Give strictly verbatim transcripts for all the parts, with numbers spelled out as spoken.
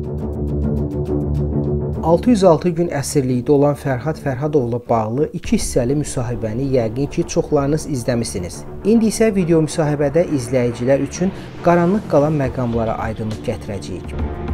altı yüz altı gün əsirlikdə olan Fərhad Fərhadovla bağlı iki hissəli müsahibəni yəqin ki, çoxlarınız izləmisiniz. İndi isə video müsahibədə izləyicilər üçün qaranlıq qalan məqamlara aydınlıq gətirəcəyik.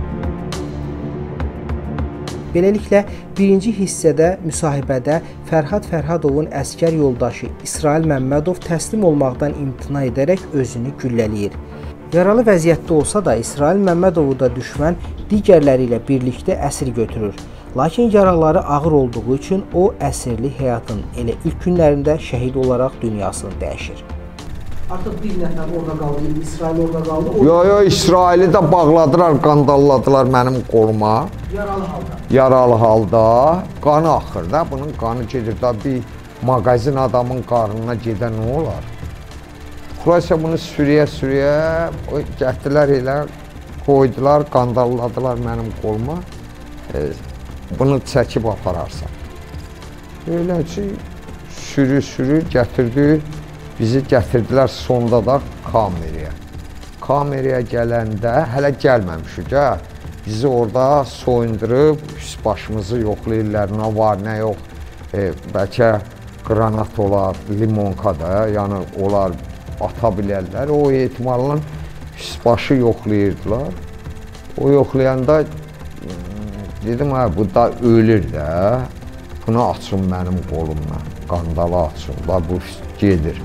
Beləliklə, birinci hissədə müsahibədə Fərhad Fərhadovun əsgər yoldaşı İsrail Məmmədov təslim olmaqdan imtina edərək özünü güllələyir. Yaralı vəziyyətdə olsa da, İsrail Məmmədovu da düşmən digərləri ilə birlikdə əsir götürür. Lakin yaraları ağır olduğu üçün o, əsirli həyatın elə ilk günlərində şəhid olaraq dünyasını dəyişir. Artıq bir nəfər orada qaldı, İsrail orada qaldı. Yox, yox, İsraili də bağladılar, qandalladılar mənim qoluma. Yaralı halda. Yaralı halda. Qanı axır da, bunun qanı gedir da bir mağazin adamın qarnına gedən nə olar? Xülasə bunu sürüyə-sürüyə gətirdilər elə, qoydular, qandalladılar mənim qoluma. E, bunu çəkib apararsan. Elə ki, sürü-sürü gətirdi, bizi gətirdilər sonda da kameraya. Kameraya gələndə, hələ gəlməmişik, hə? Bizi orada soyundurub, üst başımızı yoxlayırlar, nə var, nə yox. E, bəlkə qranat olar, limonka da, yəni olar, ata bilərlər. O ehtimalın üst başı yoxlayırdılar. O yoxlayanda dedim, hə, bu da ölür də. Bunu açın mənim qolumla, qandalı açın, da bu gedir.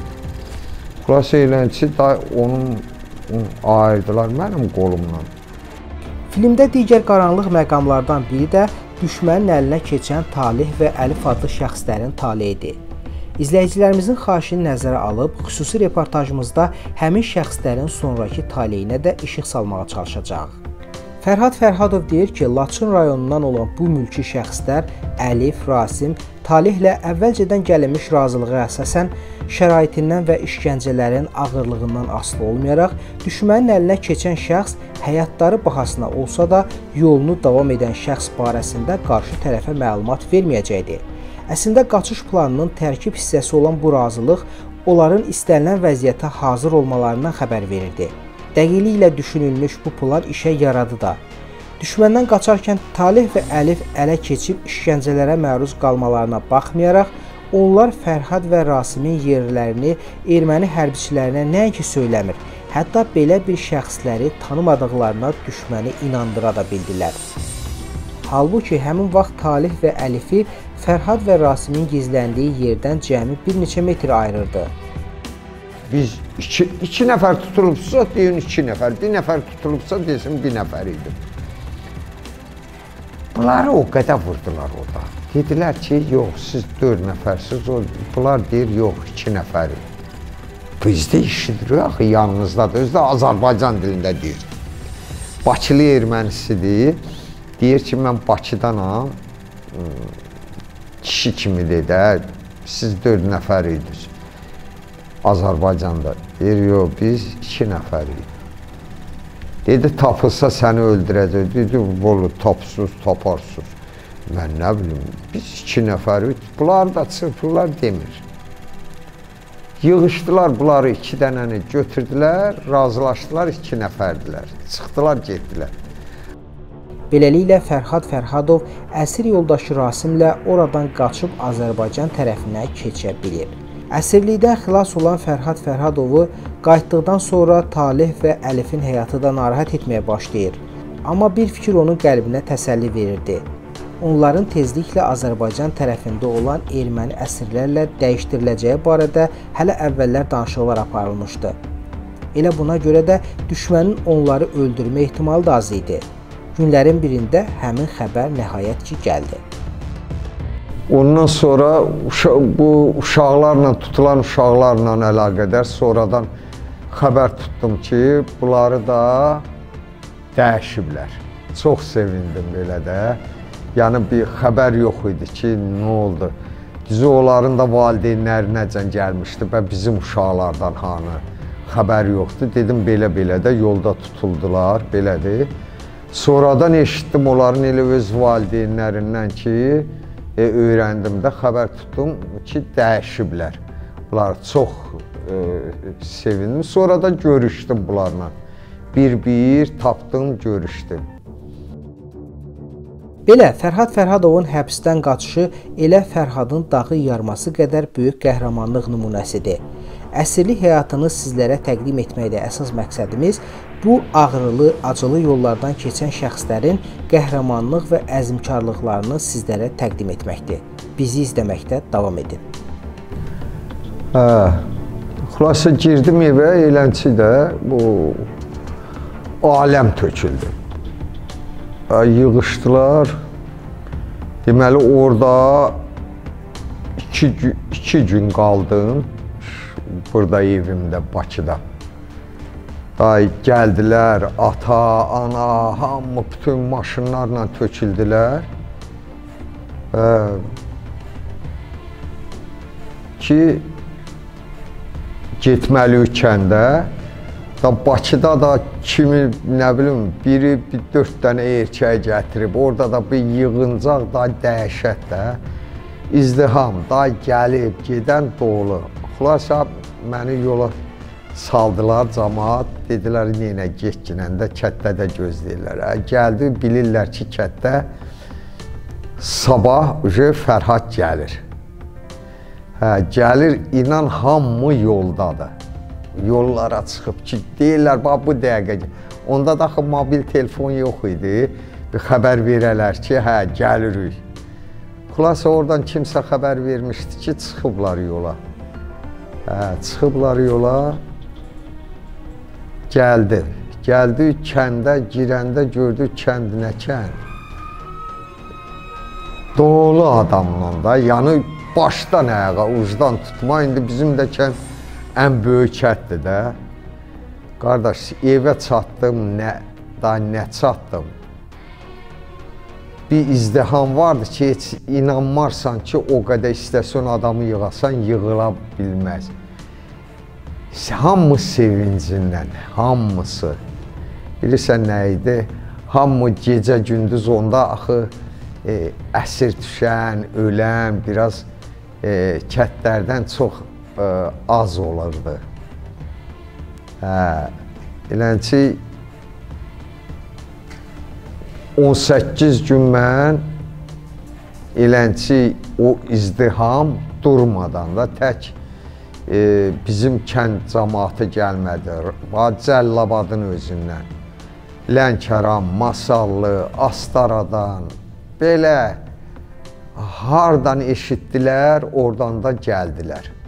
Xülasə eləncə da onun ayırdılar mənim qolumla. Filmdə digər qaranlıq məqamlardan biri də düşmənin əlinə keçən Talih və Əlif adlı şəxslərin taleyidir. İzləyicilərimizin xahişini nəzərə alıb, xüsusi reportajımızda həmin şəxslərin sonraki taleyinə də işıq salmağa çalışacağıq. Fərhad Fərhadov deyir ki, Laçın rayonundan olan bu mülki şəxslər Əlif, Rasim, Talihlə əvvəlcədən gəlinmiş razılığa əsasən şəraitindən və işgəncələrin ağırlığından asılı olmayaraq, düşmənin əlinə keçən şəxs həyatları bahasına olsa da yolunu davam edən şəxs barəsində qarşı tərəfə məlumat verməyəcəkdir. Əslində, qaçış planının tərkib hissəsi olan bu razılıq onların istənilən vəziyyətə hazır olmalarından xəbər verirdi. Dəqiqliklə düşünülmüş bu plan işə yaradı da. Düşməndən qaçarkən Talih və Əlif ələ keçib işgəncələrə məruz qalmalarına baxmayaraq, onlar Fərhad və Rasimin yerlərini erməni hərbiçilərinə nəinki söyləmir, hətta belə bir şəxsləri tanımadıqlarına düşməni inandıra da bildilər. Halbuki həmin vaxt Talih və Əlifi Fərhad və Rasimin gizləndiyi yerdən cəmi bir neçə metr ayırırdı. Biz iki, iki nəfər tutulubsa deyin iki nəfər, bir nəfər tutulubsa desin bir nəfər idi. Bunları o qədər vurdular orada. Dedilər ki, yox, siz dörd nəfərsiz, bunlar deyir, yox, iki nəfəri. Biz də işidirik, axı, yanımızdadır, özü də Azərbaycan dilində deyir. Bakılı ermənisidir, deyir ki, mən Bakıdanam, kişi kimidir də, siz dörd nəfər idiniz. Azərbaycanda. Deyir, yox, biz iki nəfərik. Dedi, tapılsa səni öldürəcək. Dedi, volu, tapsız, taparsız. Mən nə bilim, biz iki nəfərik. Bunlar da çırpırlar demir. Yığışdılar bunları iki dənəni götürdülər, razılaşdılar, iki nəfərdilər. Çıxdılar, getdilər. Beləliklə, Fərhad Fərhadov əsir yoldaşı Rasimlə oradan qaçıb Azərbaycan tərəfinə keçə bilir. Əsirlikdən xilas olan Fərhad Fərhadovu qayıtdıqdan sonra Talih və Əlifin həyatı da narahat etməyə başlayır. Amma bir fikir onun qəlbinə təsəlli verirdi. Onların tezliklə Azərbaycan tərəfində olan erməni əsirlərlə dəyişdiriləcəyi barədə hələ əvvəllər danışıqlar aparılmışdı. Elə buna görə də düşmənin onları öldürmə ehtimalı da az idi. Günlərin birində həmin xəbər nəhayət ki, gəldi. Ondan sonra uşa bu uşaqlarla, tutulan uşaqlarla əlaqədar sonradan xəbər tutdum ki, bunları da dəyişiblər. Çox sevindim belə də. Yəni bir xəbər yox idi ki, nə oldu? Düzü onların da valideynlərinəcən gəlmişdi və bizim uşaqlardan hanı xəbər yoxdur. Dedim, belə-belə də yolda tutuldular, belədir. Sonradan eşitdim onların elə öz valideynlərindən ki, E, öyrəndim də, xəbər tutdum ki, dəyişiblər. Bunlar çox e, sevindim. Sonra da görüşdüm bunlarla. Bir-bir tapdım, görüşdüm. Belə, Fərhad Fərhadovun həbsdən qaçışı elə Fərhadın dağı yarması qədər böyük qəhrəmanlıq nümunəsidir. Əsirlik həyatını sizlərə təqdim etməkdə əsas məqsədimiz bu ağrılı, acılı yollardan keçən şəxslərin qəhrəmanlıq və əzmkarlıqlarını sizlərə təqdim etməkdir. Bizi izləməkdə davam edin. Hə, xülasə girdim evə, elənçi də bu aləm töküldü. Yığışdılar. Deməli, orada iki, iki gün qaldım. Burada evimdə, Bakıda. Day, gəldilər, ata, ana, hamı bütün maşınlarla töküldülər. Ə, ki, getməliyik kəndə. Da Bakıda da kimi, nə bilim, biri bir dörd dənə erkək gətirib, orada da bir yığıncaq da dəhşət də, izdiham da gəlib, gedən dolu. Xülasə, məni yola saldılar, cəmaat, dedilər, yenə get ginəndə kətdə də gözləyirlər. Hə, gəldi, bilirlər ki, kətdə sabah Fərhad gəlir. Hə, gəlir, inan hamı yoldadır. Yollara çıxıb ki, deyirlər, bax, bu dəqiqə. Onda da axı mobil telefon yox idi. Bir xəbər verələr ki, hə, gəlirik. Xülasə, oradan kimsə xəbər vermişdi ki, çıxıblar yola. Hə, çıxıblar yola. Gəldi. Gəldi kəndə, girəndə gördük kənd nə kənd. Dolu adamla da, yəni başdan ayağa, ucdan tutma. İndi bizim də kənd ən böyük kətdir də. Qardaş, evə çatdım, nə, da nə çatdım. Bir izdiham vardı ki, heç inanmarsan ki, o qədər istasyon adamı yığasan, yığıla bilməz. Hamı sevincindən, hamısı. Bilirsən nə idi? Hamı gecə gündüz onda axı e, əsir düşən, ölən, biraz e, kətlərdən çox az olurdu. Hə, elənçi on səkkiz gün mən elənçi o izdiham durmadan da tək e, bizim kənd cəmaatı gəlmədi. Cəllabadın özündən. Lənkəran, Masallı, Astaradan, belə hardan eşitdilər, oradan da gəldilər.